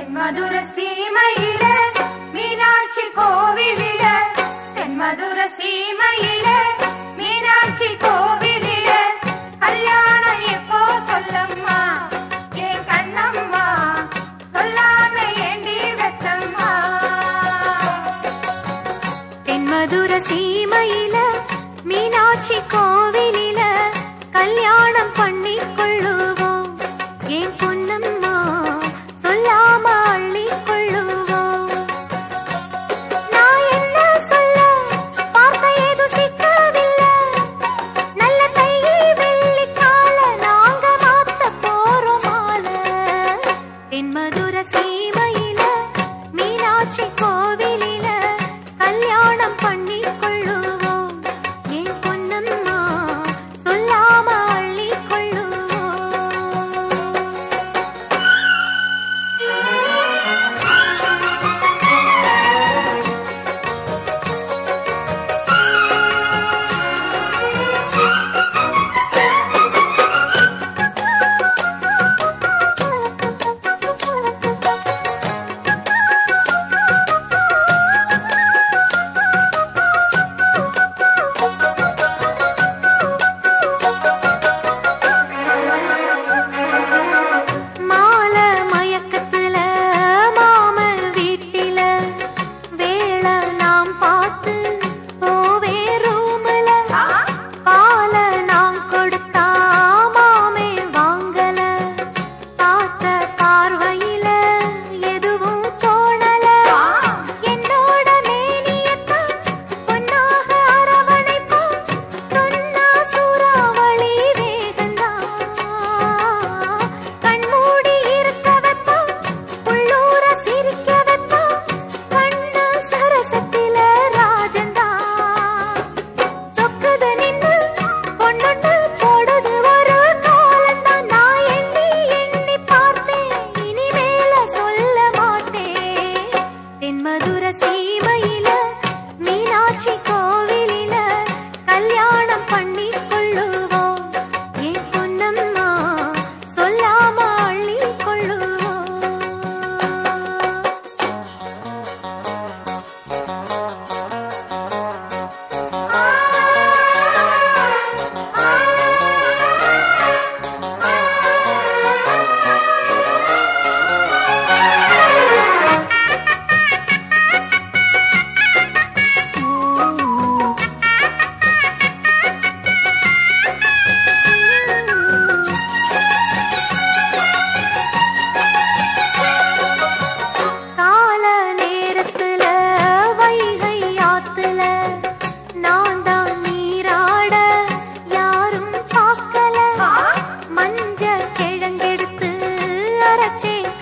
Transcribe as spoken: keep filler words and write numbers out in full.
தென்மதுர சீமையில மீனாட்சி கோவிலில தென்மதுர சீமையில மீனாட்சி கோவிலில கல்யாணம் எப்போ சொல்லம்மா ஏன் கண்ணம்மா சொல்லாம ஏண்டி வெத்தம்மா தென்மதுர சீமையில மீனாட்சி கோவிலில கல்யாணம் பண்ணி கொள்ளுவோம் ஏன் பொன்னம்மா சொல்லாம அள்ளி கொள்ளுவோம் நான் என்ன சொல்ல வார்த்தை ஏதும் சிக்கவில்லை நல்ல கையை வெள்ளி கால நாங்க மாத்த போறோம் மாலை தென்மதுர சீமையில மீனாட்சி கோவிலில கல்யாணம் பண்ணி கொள்ளுவோம் ஏன் பொன்னம்மா சொல்லாம அள்ளி மஞ்ச கிழங்கெடுத்து அரைச்சே